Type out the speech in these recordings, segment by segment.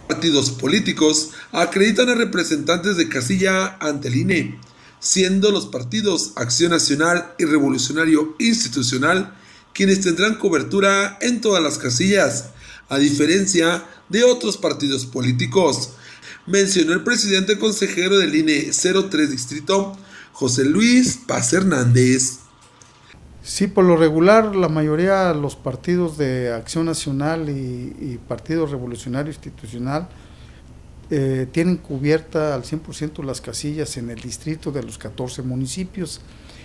Partidos políticos acreditan a representantes de casilla ante el INE, siendo los partidos Acción Nacional y Revolucionario Institucional quienes tendrán cobertura en todas las casillas, a diferencia de otros partidos políticos, mencionó el presidente consejero del INE 03 Distrito, José Luis Paz Hernández. Sí, por lo regular, la mayoría de los partidos de Acción Nacional y Partido Revolucionario Institucional tienen cubierta al 100% las casillas en el distrito de los 14 municipios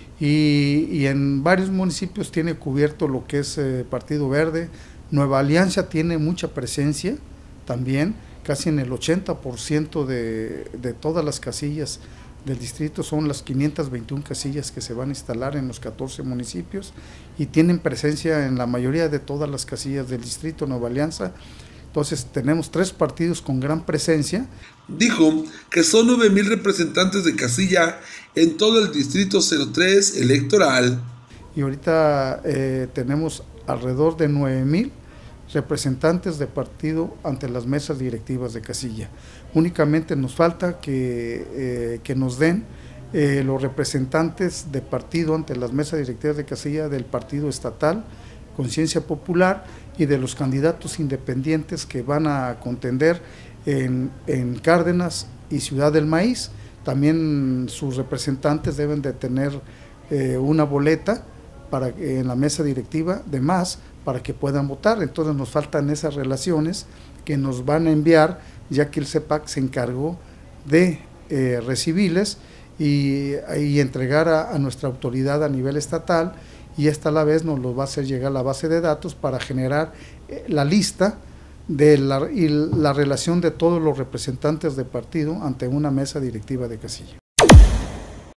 y en varios municipios tiene cubierto lo que es Partido Verde. Nueva Alianza tiene mucha presencia también, casi en el 80% de todas las casillas del distrito son las 521 casillas que se van a instalar en los 14 municipios y tienen presencia en la mayoría de todas las casillas del distrito Nueva Alianza. Entonces tenemos 3 partidos con gran presencia. Dijo que son 9,000 representantes de casilla en todo el distrito 03 electoral. Y ahorita tenemos alrededor de 9,000 representantes de partido ante las mesas directivas de casilla. Únicamente nos falta que nos den los representantes de partido ante las mesas directivas de casilla del partido estatal, Conciencia Popular, y de los candidatos independientes que van a contender en Cárdenas y Ciudad del Maíz. También sus representantes deben de tener una boleta en la mesa directiva de más para que puedan votar. Entonces nos faltan esas relaciones que nos van a enviar, ya que el CEPAC se encargó de recibirles y entregar a nuestra autoridad a nivel estatal, y esta a la vez nos los va a hacer llegar a la base de datos para generar la lista y la relación de todos los representantes de partido ante una mesa directiva de casilla.